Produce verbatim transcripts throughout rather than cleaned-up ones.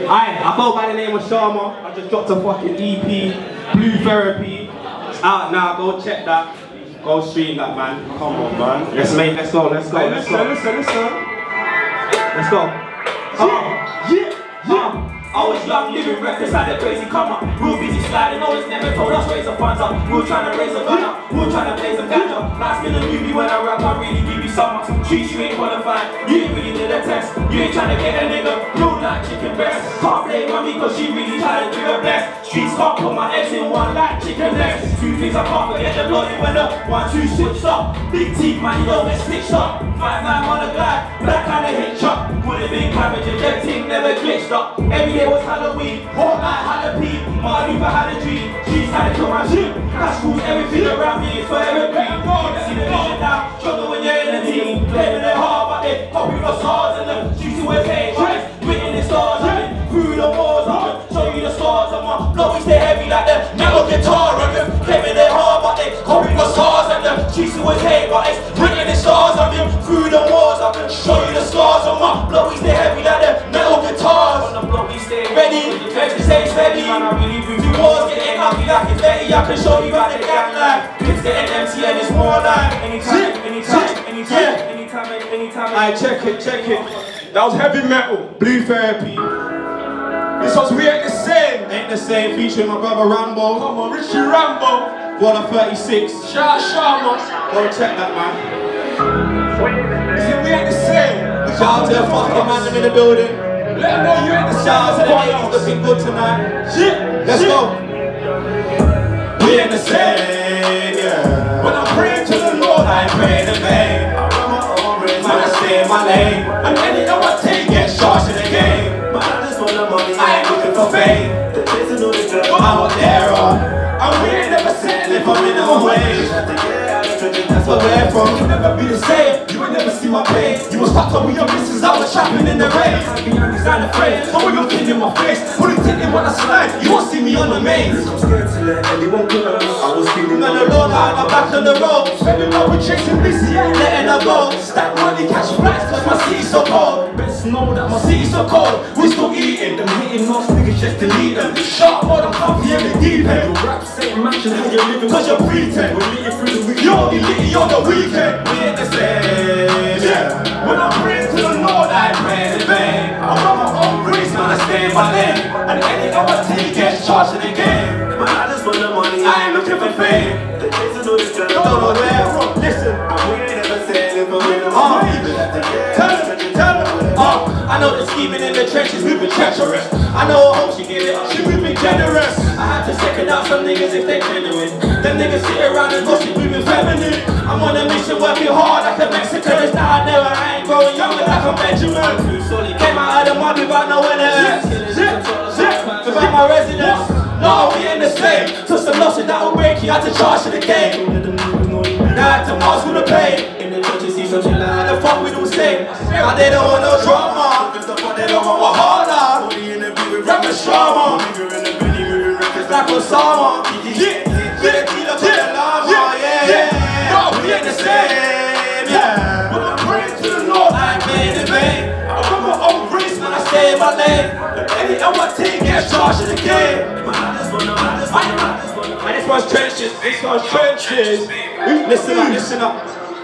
Aye, I go by the name of Sharma. I just dropped a fucking E P, Blue Therapy. It's out now, go check that. Go stream that, man. Come on, man. Let's make, let's go, let's go, Hey, let's listen, go. listen, listen. Let's go. Come on. Yeah, yeah. I was young, living reckless, had a crazy come up. We were busy sliding, always never told us raise the funds up. We were trying to raise a gun up, we were trying to blaze a ganja. Last in a movie when I rap, I really give you some up. Treat you ain't qualified, you ain't really did a test. You ain't trying to get a nigga, you like chicken breast. Can't blame mommy cause she really tried to do her best. Streets can't put my eggs in one like chicken legs. Two things I can't forget, the bloody when the one, two switched up. Big teeth, man, you don't get stitched up. Five nine on the glide, black kind of hit chop. Would've been cabbage if that thing never glitched up. Every day was Halloween, whole night had a pee. Martin Luther had a dream, she's had to kill my dream. Cash rules, everything around me is forever green. See the vision now, struggle when you're in a team. Playing their hard, but they copy the stars and the streets who wear pain. Written in stars, I've been through the wars, I'm gonna show you the stars. I'm gonna blow we stay heavy like the metal guitar. And them playing their hard, but they copy the stars and the streets who wear pain. But it's written in stars, I've been through the wars, I'm gonna show you the stars. I'm gonna blow we stay heavy like the metal guitars. On the blow we stay ready, every say steady. Man, I really do. The wars getting ugly like it's Betty. I can show you how the gang life. It's getting empty and it's more like anytime, anytime, anytime, anytime, anytime. Alright, check it, check it. That was heavy metal. Blue Therapy. This was We Ain't The Same. Ain't the same, featuring my brother Rambo. Come on, Richy Rambo. Water thirty-six. Shout out Sharma. Go check that, man. Is it We Ain't The Same? Shout out to the fucking man in the building. Let them know you ain't the same. Shout out to the ladies looking good tonight. Shit. Let's Shit. go. We ain't the same, yeah. When I pray to the Lord, I ain't praying in vain. I run my own race, man, I stay in my lane. And anything I take gets charged in the game. But I just want the money, I ain't looking for fame. The chasing all the girls, I'm out there on. And we ain't never settling for minimum wage. That's where we're from. You'll never be the same. You will never see my pain. You was stuck up with your missus, I was trapping in the rain. I be understand afraid. So when you're in my face, put it in when I slide. You won't see me on the main. I'm scared to let anyone go. I was feeling on the road, I'm back on the road. Spending love with chasing busy, I ain't letting her go. Stack money, catch flights, cause my city's so cold. Best know that my city's so cold. We still eating, them hitting off niggas just delete them. Sharp more than comfy in the deep end. Your rap saying matching how you're living, cause you're pretend. We're litty through the week, you're only litty on the weekend. We ain't the same, yeah. When I pray to the Lord, I pray in vain. I run my own race, man, I stay in my lane. And any other take gets charged in the game. Man, I just want the money, I ain't looking for fame. The chasing all this girl, don't know where from. Listen, and we ain't never sailing for me. Oh, tell them, tell them. Oh, I know the scheming in the trenches, we've been treacherous. I know I hope she give it up, she we've been generous. I had to second out some niggas if they genuine. Them niggas sit around and gossip, we've been feminine. I'm on a mission working hard like a Mexican. It's now I never, I ain't growing younger like a Benjamin. Came out of the mud without knowing it. Without my residence. No, we ain't the same. Took some losses that will break you, had to charge to the game. Now I had to mask with the pain. In the churches see some shit like the fuck we don't say. But they don't want no drama. They don't want what harder. Rap and Sharma. Like Osama. Yeah, yeah, yeah, yeah. No, we ain't the same, yeah. When I pray to the Lord, I ain't playing in vain. I run my own race, man, I stay in my lane. And any other team gets charged in the game. And this one's trenches, this one's trenches. Listen up, listen up.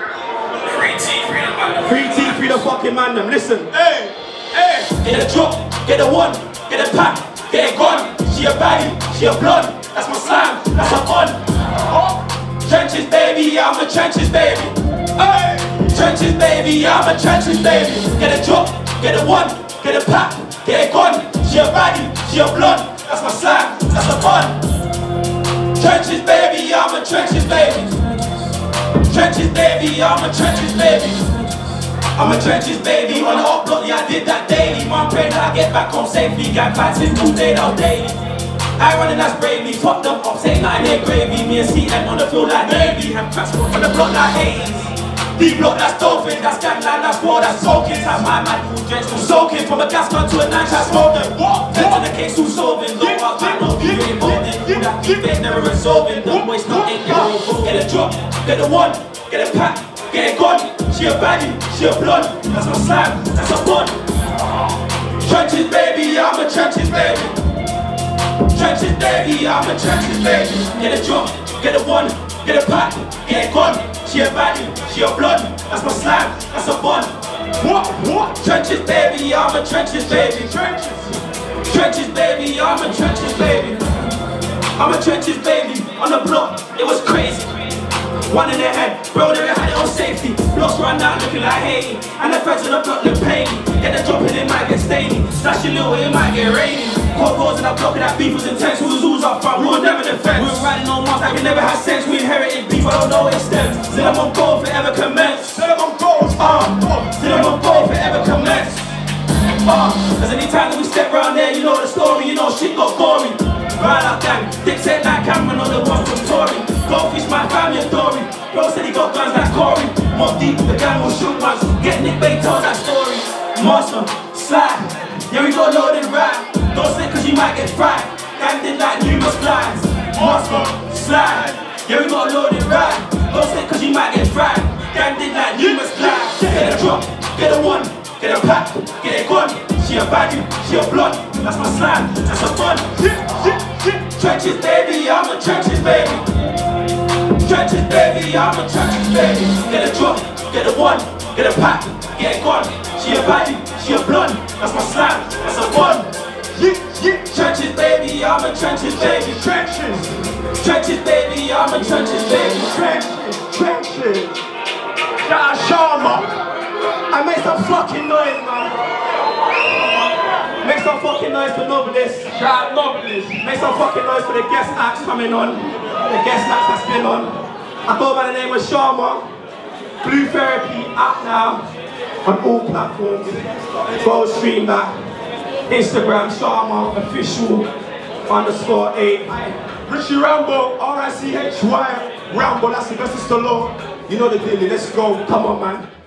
Free T, free the fucking man them, listen. Hey, hey. Get a drop, get a one, get a pack, get a gun. She a baddie, she a blood. That's my slam, that's a fun. Oh. Trenches, baby, yeah, I'm a trenches, baby. Hey. Trenches, baby, yeah, I'm a trenches, baby. Get a drop, get a one, get a pack, get a gun. She a baddie, she a blood. That's my slam, that's a fun. Trenches, baby, yeah, I'm a trenches, baby. Trenches, baby, yeah, I'm a trenches, baby. I'm a trenches, baby. On the up block, yeah, I did that daily. Mom prayed that I get back home safely. Gang fighting all day, that was daily. I running that's bravely, top them up, saying nothing ain't gravy. Me and C M on the field like Navy. Have transport on the block like Haze. D block that's dolphin, that's gangland, that's war, that's soaking. Have my man who's drenched, who's soaking. From a gas gun to a nine shot smoking. What? Feds on the case who's solving. Low up, man, no view ain't holding. Who that keep it, never resolving. Don't waste no ink, get a roll. Get a drop, get a one, get a pack, get a gun. She a baddie, she a blood. That's my slam, that's a bun. Trenches. Trenches, baby, I'm a trenches, baby. Trenches, baby, I'm a trenches, baby. Get a drop, get a one, get a pack, get a gun. She a baddie, she a blood. That's my slang, that's a bun. What, what? Trenches, baby, I'm a trenches, baby. Trenches. Trenches, baby, I'm a trenches, baby. I'm a trenches, baby. On the block, it was crazy. One in the head, bro, they had it on safety. Blocks run down looking like Haiti. And the feds on the block look painy. Get the drop in, it might get stainy. Slash your little, it might get rainy. Pop-pose in the block and that beef was intense. Who's who's up front, we were never defense. We were riding on marks like we never had sense. We inherited beef, I don't know it stems. Still I'm on goal, forever commence. Still I'm on goal, uh, still I'm on goal, forever commence. Uh, Cause anytime that we step round there, you know the story, you know shit got gory. Right up gang, dicks head like Cameron on the one from Tory. Goldfish, my family story. Bro said he got guns like Corey. More deep, the gang will shoot once. Get Nick Bay tells that story. Master, slide, yeah we got loaded right. Don't slip cause you might get fried. Gang did like numerous lines. Master, slide, yeah we got loaded right. Don't slip cause you might get fried. Gang did like numerous lines. Get a drop, get a one, get a pack, get a gun. She a baddie, she a blood. That's my slang, that's a fun. Trenches, baby, I'm a trenches, baby. Trenches, baby, I'm a trenches, baby. Get a drop, get a one, get a pack, get a gun. She a baddie, she a blood. That's my slang, that's a fun. Trenches, baby, I'm a trenches, baby. Trenches. Trenches, baby, I'm a trenches, baby. Trenches, trenches. Shout out Sharma. I make some fucking noise, man. Make some fucking noise for Novelist. Shout out Novelist. Make some fucking noise for the guest acts coming on. The guest acts that's been on. I go by the name of Sharma. Blue Therapy out now on all platforms. Go stream that. Instagram Sharma official underscore eight. Richy Rambo, R I C H Y. Rambo, that's the best of the law. You know the deal, let's go. Come on, man.